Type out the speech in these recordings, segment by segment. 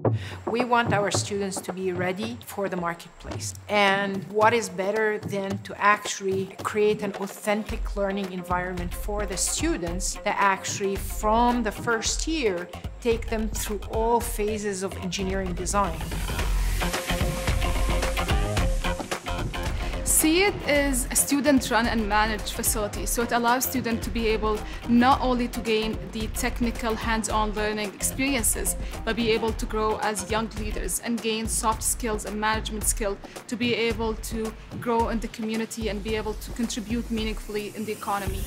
We want our students to be ready for the marketplace. And what is better than to actually create an authentic learning environment for the students that actually from the first year take them through all phases of engineering design. SEED is a student-run and managed facility, so it allows students to be able not only to gain the technical hands-on learning experiences, but be able to grow as young leaders and gain soft skills and management skills to be able to grow in the community and be able to contribute meaningfully in the economy.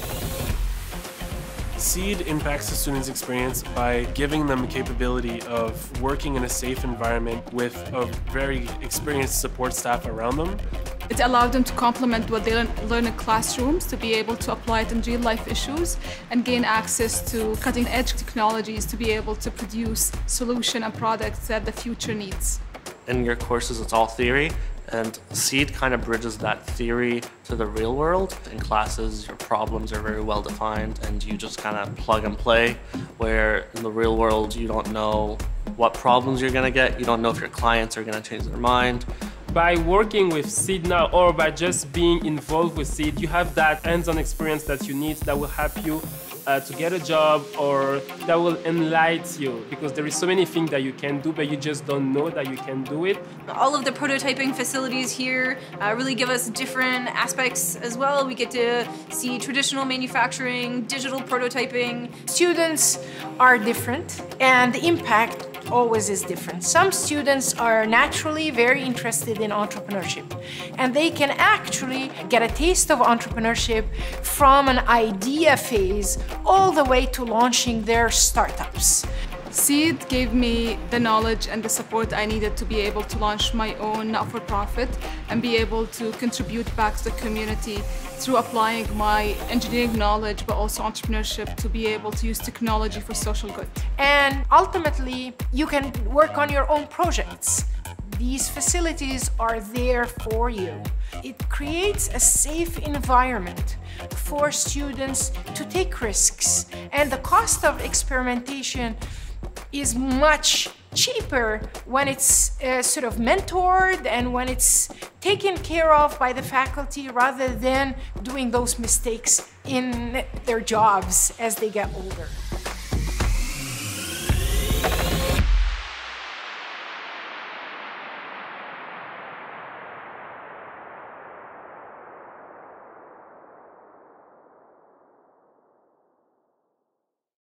SEED impacts the students' experience by giving them the capability of working in a safe environment with a very experienced support staff around them. It allowed them to complement what they learn in classrooms to be able to apply it in real-life issues and gain access to cutting-edge technologies to be able to produce solutions and products that the future needs. In your courses, it's all theory, and SEED kind of bridges that theory to the real world. In classes, your problems are very well defined and you just kind of plug and play, where in the real world, you don't know what problems you're going to get, you don't know if your clients are going to change their mind. By working with SEED now, or by just being involved with SEED, you have that hands-on experience that you need that will help you to get a job, or that will enlighten you, because there is so many things that you can do, but you just don't know that you can do it. All of the prototyping facilities here really give us different aspects as well. We get to see traditional manufacturing, digital prototyping. Students are different and the impact always is different. Some students are naturally very interested in entrepreneurship, and they can actually get a taste of entrepreneurship from an idea phase all the way to launching their startups. SEED gave me the knowledge and the support I needed to be able to launch my own not-for-profit and be able to contribute back to the community through applying my engineering knowledge, but also entrepreneurship, to be able to use technology for social good. And ultimately, you can work on your own projects. These facilities are there for you. It creates a safe environment for students to take risks, and the cost of experimentation is much cheaper when it's sort of mentored and when it's taken care of by the faculty, rather than doing those mistakes in their jobs as they get older.